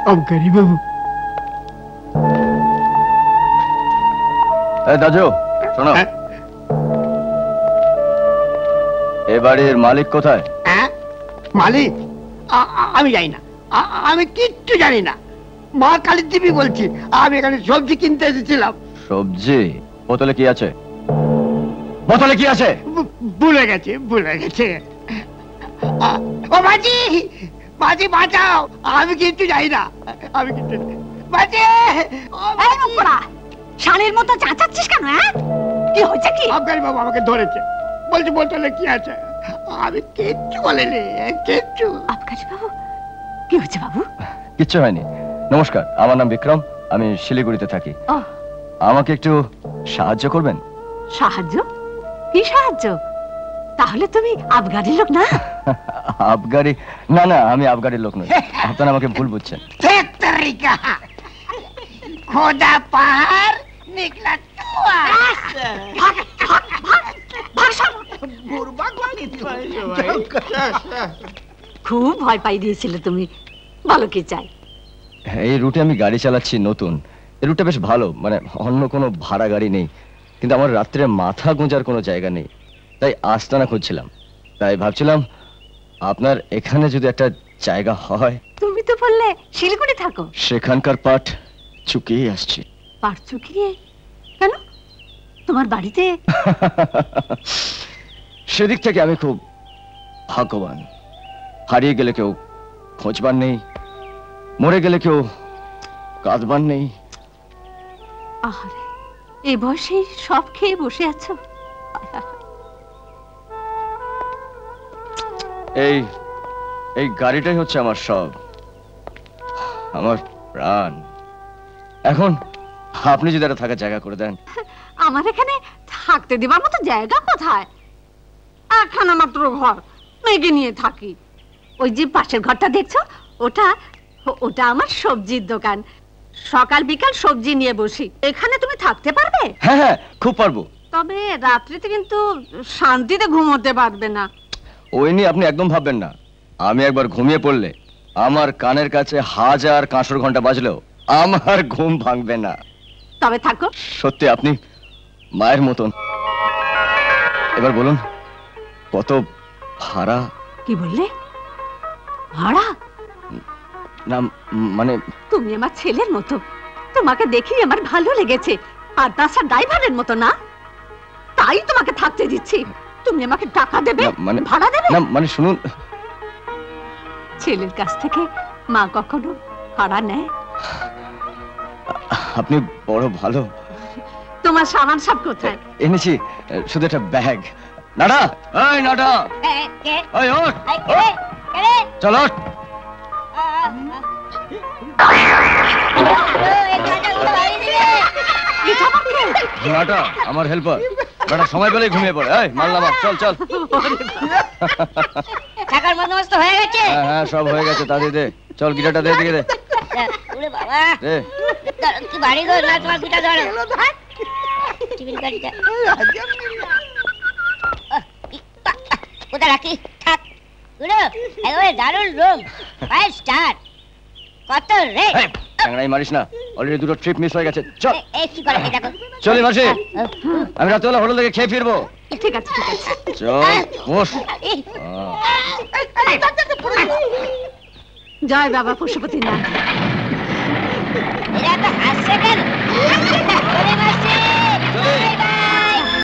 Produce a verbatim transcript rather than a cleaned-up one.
আবগারি বাবু। দাদু শোনো, এ বাড়ির মালিক কোথায়? মালিক? আমি জানি না, আমি কিচ্ছু জানি না। মা কালী দেবী বলছি, আমি এখানে সবজি কিনতে এসেছিলাম। সবজি? বোতলে কি আছে? বোতলে কি আছে? ভুলে গেছে, ভুলে গেছে। ও মাঝি, মাঝি বাঁচাও, আমি কিচ্ছু জানি না, আমি কিচ্ছু মাঝি। শানের মতো চাচাচ্ছিস কেন? কি হয়েছে কি? আবগারি বাবু আমাকে ধরেছে, বলছি বোতলে কি আছে। আমি কিচ্ছু বলিনি, কিচ্ছু। আবগারি বাবু, কি হয়েছে বাবু? কিচ্ছু হয়নি। নমস্কার, আমার নাম বিক্রম, আমি শিলিগুড়িতে থাকি। আমাকে একটু সাহায্য করবেন? সাহায্য? কি সাহায্য? তাহলে তুমি আবগারির লোক না? আবগারি? না না, আমি আবগারির লোক নই, আপনারা আমাকে ভুল বুঝছেন। খোদা পাহাড় নিকলা তুয়া। খুব ভয় পাই দিয়েছিলে তুমি, ভালো কি চাই? এই রুটে আমি গাড়ি চালাচ্ছি নতুন, এই রুটটা বেশ ভালো, মানে অন্য কোনো ভাড়া গাড়ি নেই, কিন্তু আমার রাত্রে মাথা গোঁজার কোনো জায়গা নেই, তাই আস্তানা খুঁজছিলাম। তাই ভাবছিলাম আপনার এখানে যদি একটা জায়গা হয়। তুমি তো বললে শিলিগুড়ি থাকো। সেখানকার পাঠ চুকিয়ে আসছি। পাঠ চুকিয়ে? কেন? তোমার বাড়িতে? সেদিক থেকে আমি খুব ভাগ্যবান। হারিয়ে গেলে কেউ খোঁজবার নেই, মরে গেলে কেউ কাঁদবার নেই। আরে এই বয়সে সব খেয়ে বসে আছো। এই এই গাড়িটাই হচ্ছে আমার সব, আমার প্রাণ। এখন আপনি যদি একটা থাকার জায়গা করে দেন। আমার এখানে থাকতে দেবার মতো জায়গা কোথায়? একখানা মাত্র ঘর, মেয়েকে নিয়ে থাকি। ওই যে পাশের ঘরটা দেখছো, ওটা ওটা আমার সবজির দোকান। সকাল বিকাল সবজি নিয়ে বসি। এখানে তুমি থাকতে পারবে? হ্যাঁ হ্যাঁ, খুব পারবো। তবে রাত্রিতে কিন্তু শান্তিতে ঘুমোতে পারবে না। ওই নিয়ে আপনি একদম ভাববেন না। আমি একবার ঘুমিয়ে পড়লে আমার কানের কাছে হাজার কাঁসর ঘন্টা বাজলেও আমার ঘুম ভাঙবে না। তবে থাকো। সত্যি আপনি মায়ের মতন। এবার বলুন কত ভাড়া? কি বললে? ভাড়া? না মানে তুমি আমার ছেলের মতো, তোমাকে দেখি আমার ভালো লেগেছে। আর তাছাড়া ড্রাইভারের মতো না, তাই তোমাকে থাকতে দিচ্ছি। তুমি আমাকে টাকা দেবে, মানে ভাড়া দেবে? না মানে শুনুন, ছেলের কাছ থেকে মা কখনো ভাড়া নেয়? আপনি বড় ভালো। তোমার সামান সব কোথায়? এনেছি, শুধু একটা ব্যাগ। নাডা, এই নাডা, এই ওঠ, চলো। নাটা আমার হেল্পার, বেটা সময় পেলেই ঘুমিয়ে পড়ে। এই মাল্লাম, চল চল। টাকার বন্দোবস্ত হয়ে গেছে? হ্যাঁ হ্যাঁ, সব হয়ে গেছে। তাড়াতাড়ি দে, চল গিটারটা দে, দিকে দে। ওরে বাবা, দে। তুই বাড়ি ধর না, তোমার গিটার ধরো। টিফিন গাড়িটা কোথায় রাখি? থাক। গুরু, একেবারে দারুণ রুম, ফাইভ স্টার। কত রে? টাংরাই মারিস না, অলরেডি দুটো ট্রিপ মিস হয়ে গেছে। চল। এই কি করে দেখো। চলি মাসি, আমি রাত্রেবেলা হোটেল থেকে খেয়ে ফিরবো। ঠিক আছে ঠিক আছে, চল বস। জয় বাবা পশুপতি না। এরা তো হাসছে কেন?